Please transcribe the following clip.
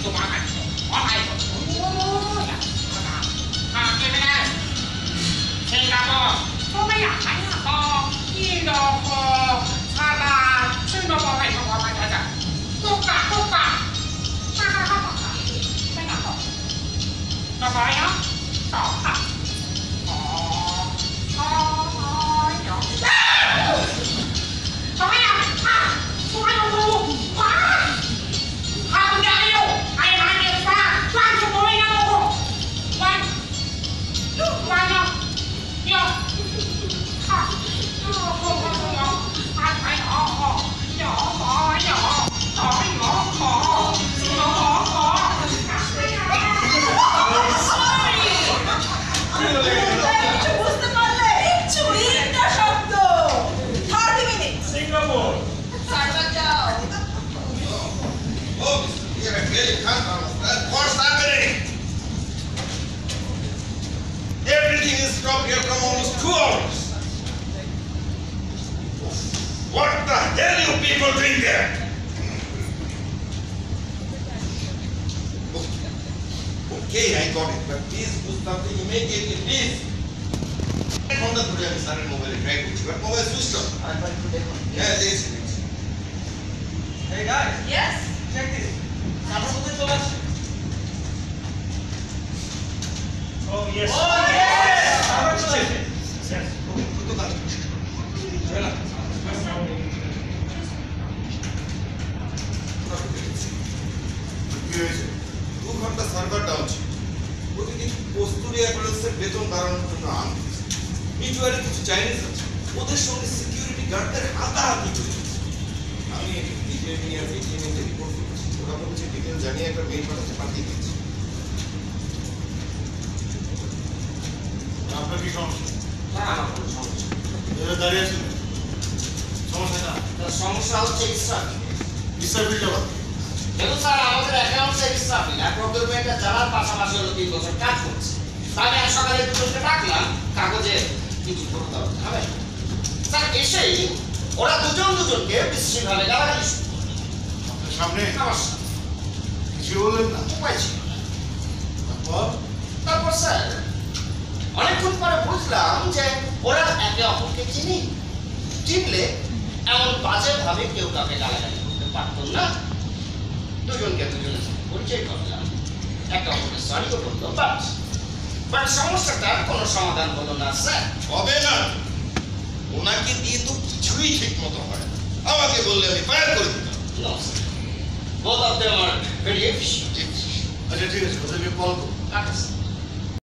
What's happening? Everything is stopped here from almost 2 hours. What the hell you people doing there? Okay, I got it, but please do something immediately, please. On the today, I started mobile try to but mobile switched off. I'm trying to take one. Yeah, this. Hey guys, Yes. check this. Oh yes. Oh yes! Yes. কি হয়েছে 2 ঘন্টা server down ছিল প্রতিদিন কস্তুরি অ্যাপারেলসের বেতন বাড়ানোর জন্য আনতেছে মিটওয়ারে কিছু Chinese আছে ওদের সঙ্গে সিকিউরিটি গার্ডদের হাতাহাতি চলছে আমি ডিটেইলিং এর রিপোর্ট করেছি ওরা বলছে ডিটেইল জানিয়ে একটা মেইল পাঠিয়ে দিয়েছি আপনার কি সমস্যা? না আমার কোনো সমস্যা এরা দাঁড়িয়ে আছেন সমস্যা না তার সমস্যা হচ্ছে ইসরাফ ইসরাফিলটা বাদ দেখুন স্যার আমাদের অ্যাকাউন্টসের ইসরাফিল আর প্রকিউরমেন্টে যাওয়ার পাশাপাশি হলো 3 বছর কাজ করছে তাহলে আমি সকালে দুটোকে ডাকলাম কাগজে কিছু করতে হবে হবে স্যার এসেই ওরা দুজনকে বিশ্রীভাবে গালাগালি শুরু করলো। আপনার সামনে আমার কিছু বললেন না উপায় ছিল তারপর তারপর স্যার অনেকক্ষণ পরে বুঝলাম যে ওরা একে অপরকে চিনলে এমন বাজে ভাবে কেউ কাউকে গালাগালি করতে পারত না দুজনকে দুজনের সাথে পরিচয় করলাম একটা অপরকে সরিও করলো বাট সমস্যাটার কোনো সমাধান হলো না স্যার হবে না ওনাকে দিয়ে তো কিছুই ঠিক মতো হয় না আমাকে বললে আমি ফায়ার করে দিতাম no sir both of them are very efficient আচ্ছা ঠিক আছে ওদেরকে কল করুন আচ্ছা